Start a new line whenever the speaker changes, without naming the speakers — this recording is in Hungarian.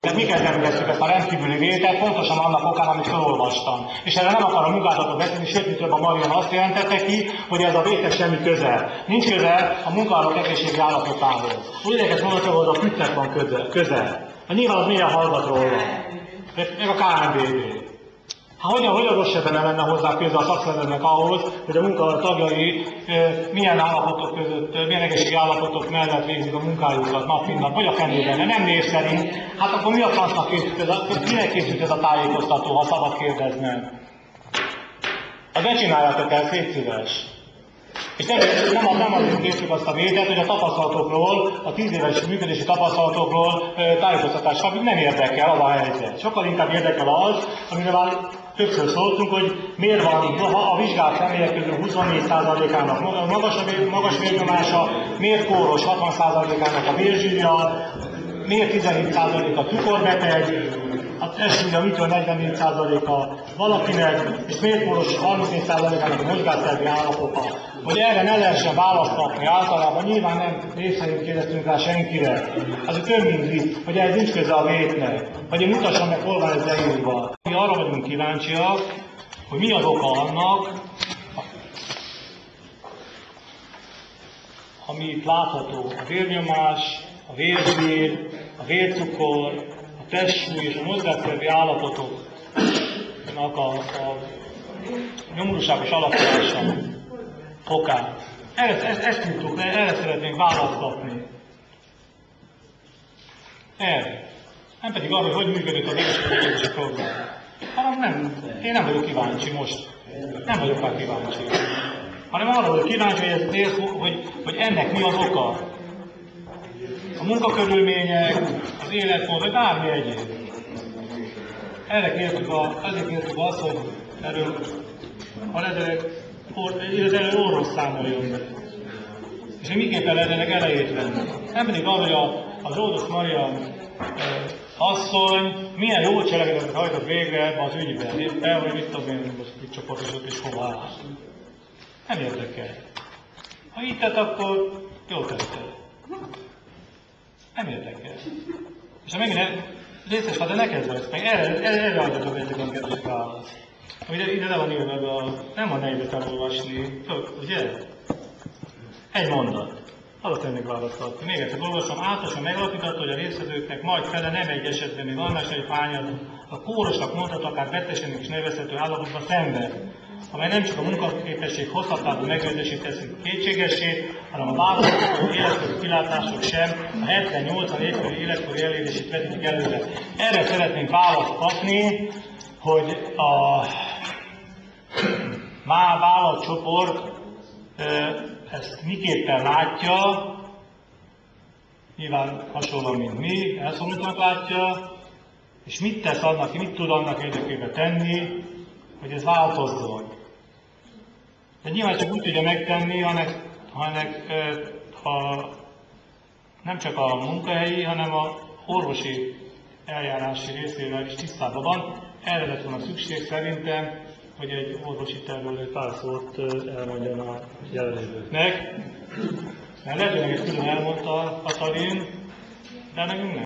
Miket nem veszük ezt a rendkívüli vételt, pontosan annak okán, amit felolvastam. És erre nem akar a munkáltató beszélni, sőt, mint több a Marian azt jelentette ki, hogy ez a vétel semmi közel. Nincs közel a munkálók egészségi állapotához. Úgy érdekes mondani, hogy a kütnek van közel. Nyilván az milyen hallgat róla. Meg a KMBB. Hogyan rosszabb lenne hozzá köze a szakszervezetnek ahhoz, hogy a munka tagjai milyen állapotok között, milyen egészségi állapotok mellett végzik a munkájukat nap mint nap, vagy a fenében, nem név szerint. Hát akkor mi a francnak készült ez a tájékoztató, ha szabad kérdeznem? Hát ne csináljátok el, szép szíves. És nem azért készítjük azt a vételt, hogy a tapasztalatokról, a 10 éves működési tapasztalatokról tájékoztatást kapjuk, nem érdekel az a helyzet. Sokkal inkább érdekel az, amire már többször szóltunk, hogy miért van a vizsgált személyek közül 24%-ának magas vérnyomása, miért kóros 60%-ának a vérzsírja, miért 17%-a cukorbeteg, a testsúlya mitől 44%-a valakinek, és miért kóros 34%-ának a mozgásszervi állapota. Hogy erre ne lehessen választ kapni általában, nyilván nem név szerint kérdeztünk rá senkire. Az több mint vicc, hogy ez nincs köze a vétnek, hogy én mutassam meg, hol van ez leírva. Mi arra vagyunk kíváncsiak, hogy mi az oka annak, ami itt látható, a vérnyomás, a vérzsír, a vércukor, a testsúly és a mozgásszervi állapotoknak a nyomorúságos alakulása okán. Ezt tudtuk le, erre szeretnénk választ kapni. Erre. Nem pedig arra, hogy működik az egészségügyi program. Hanem nem, én nem vagyok kíváncsi most. Nem vagyok már kíváncsi. Hanem arra vagyok kíváncsi, hogy ennek mi az oka. A munkakörülmények, az életmód, vagy bármi egyéb. Ezért kértük azt, hogy erről orvos számoljon be. És hogy miképpen lehetnek elejét venni. Nem pedig arra, hogy a Zsoldos Maria asszony milyen jó cselekedetet hajtott végre ebbe az ügyben. Éppen, hogy mit tudom én, most mit csoportosult és hova áll. Nem érdekel. Ha így tett, akkor jól tette. Nem érdekel. És ha megint részes, de ne kezdve ezt meg, erre adjatok egyébként kedves választ. Ide le van írva, nem van nehéz elolvasni, ugye? Egy mondat. Arra tennék választ. Még egyszer olvasom, általában megalapította, hogy a résztvevőknek majd fele nem egy esetben, még annál egy pányadó, a kórosnak mondható, akár betegesenek is nevezhető állapotban szenved, amely nem csak a munkaképesség hosszabb megőrzését teszi kétségessé, hanem a választható életkori kilátások sem a 70-80 évkori életkori elérését vetítik előre. Erre szeretnénk választ kapni, hogy a vállalatcsoport ezt miképpen látja, nyilván hasonlóan, mint mi, elszomorútnak látja, és mit tesz annak, mit tud annak érdekében tenni, hogy ez változzon. De nyilván csak úgy tudja megtenni, ha nem csak a munkahelyi, hanem a orvosi eljárási részével is tisztában van. Erre lett volna szükség szerintem, hogy egy orvosi tervről egy pár szót elmondjon a jelenlévőknek. Mert lehet, hogy ezt külön elmondta Katalin, de nekünk nem.